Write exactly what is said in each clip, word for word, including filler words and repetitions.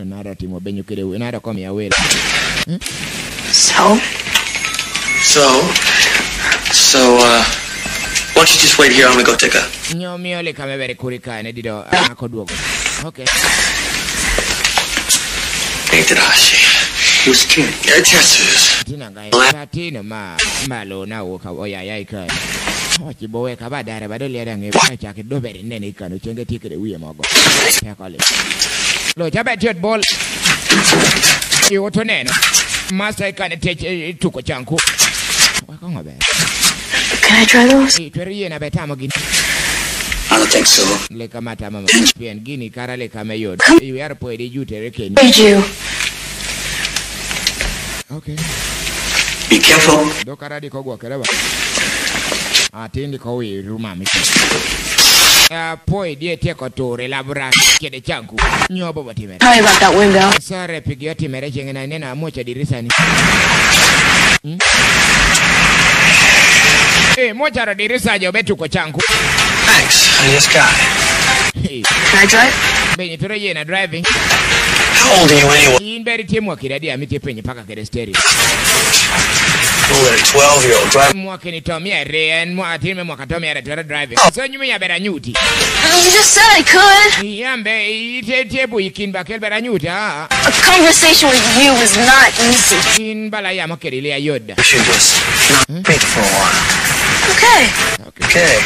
Nada timo benyu kede we nada come away. So? So? So, uh, why don't you just wait here? I'm gonna go take a... Nyo mi ole kame bere kurika ne dido akoduogo. Okay. Ain't that Ashi? He was kidding. Yeah, yes, it is. Tina guy. Tina ma malo na woka oya ya kai. Wachi bowe ka badare badole ya nge cha ke do bere nene ikano chenge tikere wiye mogo. Ya kale. Lo jabe jet ball. Yo to neno. Master ikane teche tuko chanku. Wako ngabe. Can I try those? E tweriye na betamo gini. I don't think so. Le kamata mama pien gini kara le kame yod. You are po edi jute rekeni. Did you? Okay. Be careful. Do kara di kogwa kereba. Atindi kowi rumami. Uh, poi die teko tore labra kede changu nyobo batime. Sorry about that window. Sare pigio timere jengena nena mocha dirisani. Hmm? Eh, mocha ra dirisa jo betu ko changu. Thanks. I just got it. Hey. Can I drive? Benyi tore yena driving. How old are you anyway? In beri timu akiradi amiti penye paka kede stereo. Well, a twelve-year-old driver. Mwake ni tomia re and mwa atime mwaka tomia re tore driving. So nyumi ya bera nyuti. You just said I could. Yambe ite tebu ikin bakel bera nyuti ah. A conversation with you is not easy. In bala ya makelele ya yoda. We should just not wait for a while. Okay. Okay. Okay.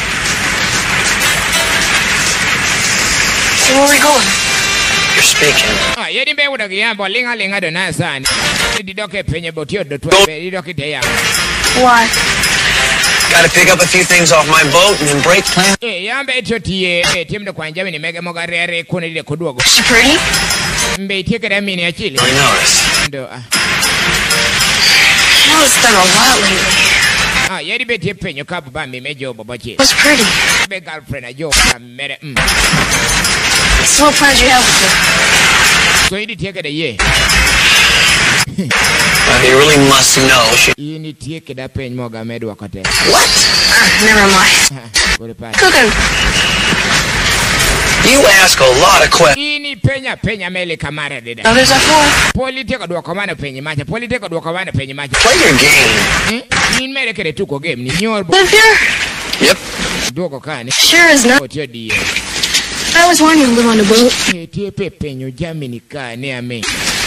So where are we going? You're speaking. Ah, yedi be wuda giyambo linga linga do na sani. Di doke penye botio do twa be di doke te ya. Why? Gotta pick up a few things off my boat and then break plan. Eh, yambe ito tiye eh timdo kwanja mini mege moga rere kune di kuduogo. Is she pretty? Mbe tike da mini ya chile. I noticed. Do ah. You know it's done a lot lately. Ah, yedi be tie penye kabu ba mi mejo boboche. What's pretty? Be girlfriend a jo mere mm. So what plans you have with her? So yedi tike da ye. Uh, you really must know. She... Yini tike da penye moga medu wakote. What? Uh, never mind. Kore pa. Cooking. You ask a lot of questions. Ini penya penya mele kamara deda. Others are for? Politiko do komana penye macha. Politiko do komana penye macha. Play your game. Hmm? In mere kere tuko game ni nyorbo. Live here? Yep. Doko kani. Sure is not. Otio di. I always wanted to live on a boat. Tie pe penyo jamini kani ame.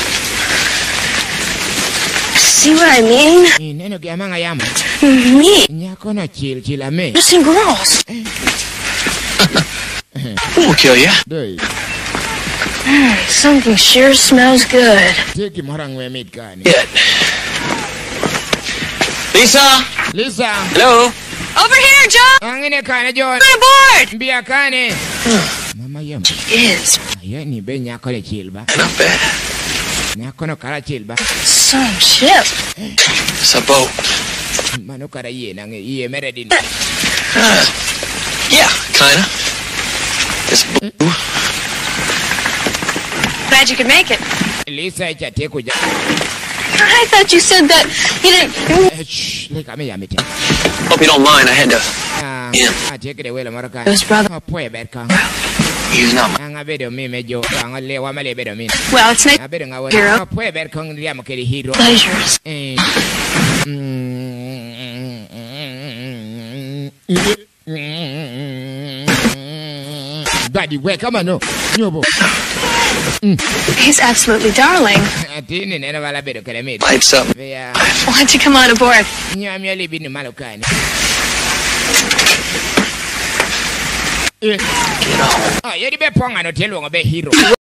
See what I mean? Neno ge amanga yama. Me. Nyako na chill chill ame. Missing girls. We'll kill you. Doi. Mm, something sure smells good. Teki morangwe meet kani. Yet. Lisa? Lisa. Hello? Over here, John! Angine kani John. Come aboard! Mbia kani. Mama yama. Is Ayo ni be nyako le chill ba. Not bad. Nyako no kara chill ba. some ship. It's a boat. Mano kara ye nange ye meredin. Uh, yeah, kinda. It's blue. Glad you could make it. Lisa icha teko ja. I thought you said that you didn't. Shh, leka me yamite. Hope you don't mind. I had to. Ah, Yeah. ah, teke de wela maraka. Those brother. Ah, poe berka. He's not. Anga bedo mi mejo, anga le wa male bedo mi. Well, it's nice. Ah, bedo ngawe. Hero. Ah, poe berka ndia makeri hero. Pleasures. Eh. Daddy, where come on no. Nyobo. He's absolutely darling. Atini nena wala bedo kere mi. Pipes up. Vea. Why'd you come on aboard? Nyami ali bini malokani. Eh. Get on. Ah, yedi be ponga no telo ngabe hero.